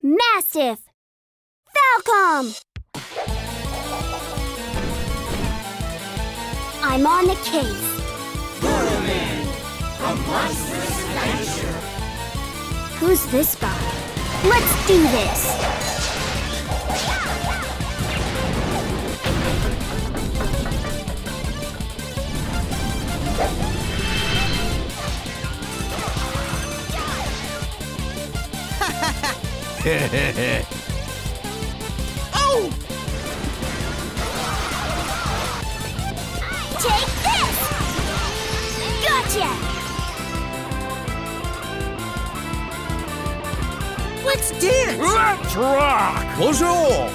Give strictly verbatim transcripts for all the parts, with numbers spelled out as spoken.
Mastiff! Falcom! I'm on the case. Guru-man, a monstrous adventure. Who's this guy? Let's do this! Oh! Take this! Gotcha! Let's dance! Let's rock! Bonjour!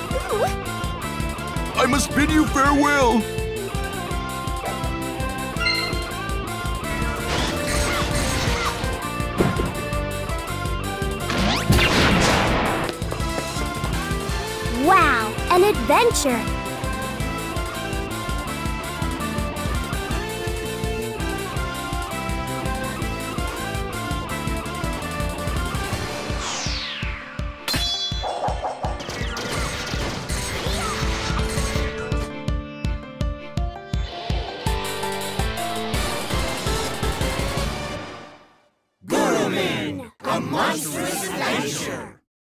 I must bid you farewell. Wow, an adventure!